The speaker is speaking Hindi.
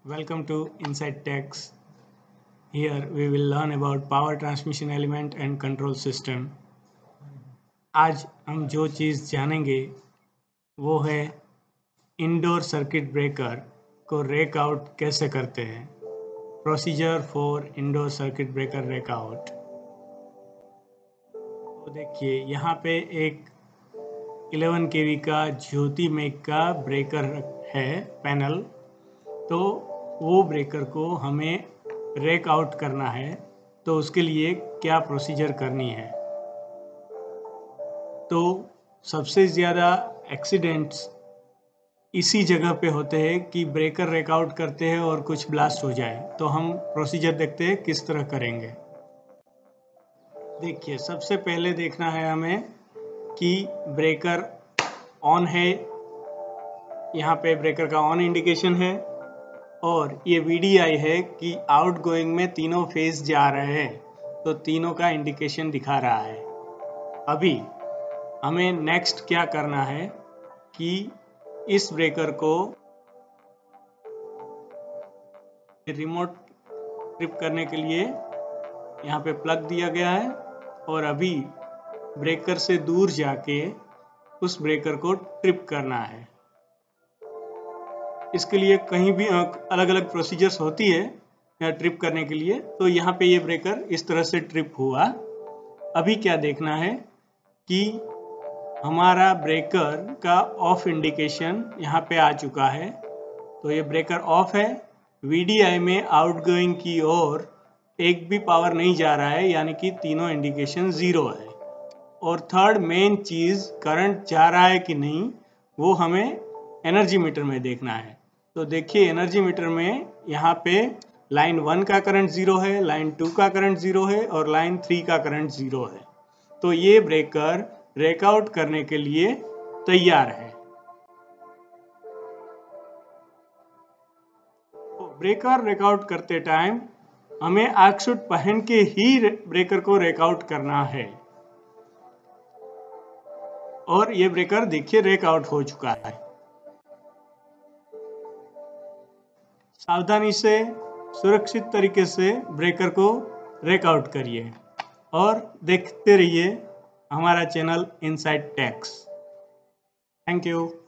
Welcome to Inside Techs. Here we will learn about power transmission element and control system. आज हम जो चीज़ जानेंगे वो है इंडोर सर्किट ब्रेकर को रेक आउट कैसे करते हैं. Procedure for indoor circuit breaker rack out. तो देखिए यहाँ पे एक 11 kV का ज्योति मेक का ब्रेकर है पैनल. तो वो ब्रेकर को हमें रेक आउट करना है. तो उसके लिए क्या प्रोसीजर करनी है. तो सबसे ज़्यादा एक्सीडेंट्स इसी जगह पे होते हैं कि ब्रेकर रेक आउट करते हैं और कुछ ब्लास्ट हो जाए. तो हम प्रोसीजर देखते हैं किस तरह करेंगे. देखिए सबसे पहले देखना है हमें कि ब्रेकर ऑन है. यहाँ पे ब्रेकर का ऑन इंडिकेशन है और ये VDI है कि आउटगोइंग में तीनों फेज जा रहे हैं. तो तीनों का इंडिकेशन दिखा रहा है. अभी हमें नेक्स्ट क्या करना है कि इस ब्रेकर को रिमोट ट्रिप करने के लिए यहाँ पे प्लग दिया गया है और अभी ब्रेकर से दूर जाके उस ब्रेकर को ट्रिप करना है. इसके लिए कहीं भी अलग अलग प्रोसीजर्स होती है या ट्रिप करने के लिए. तो यहाँ पे ये ब्रेकर इस तरह से ट्रिप हुआ. अभी क्या देखना है कि हमारा ब्रेकर का ऑफ इंडिकेशन यहाँ पे आ चुका है. तो ये ब्रेकर ऑफ है. VDI में आउटगोइंग की ओर एक भी पावर नहीं जा रहा है, यानी कि तीनों इंडिकेशन ज़ीरो है. और थर्ड मेन चीज़ करंट जा रहा है कि नहीं वो हमें एनर्जी मीटर में देखना है. तो देखिए एनर्जी मीटर में यहाँ पे लाइन 1 का करंट ज़ीरो है, लाइन 2 का करंट ज़ीरो है और लाइन 3 का करंट ज़ीरो है. तो ये ब्रेकर रेक आउट करने के लिए तैयार है. तो ब्रेकर रेक आउट करते टाइम हमें आर्क सूट पहन के ही ब्रेकर को रेक आउट करना है. और ये ब्रेकर देखिए रेक आउट हो चुका है. सावधानी से सुरक्षित तरीके से ब्रेकर को रेक आउट करिए और देखते रहिए हमारा channel Inside Techs. Thank you.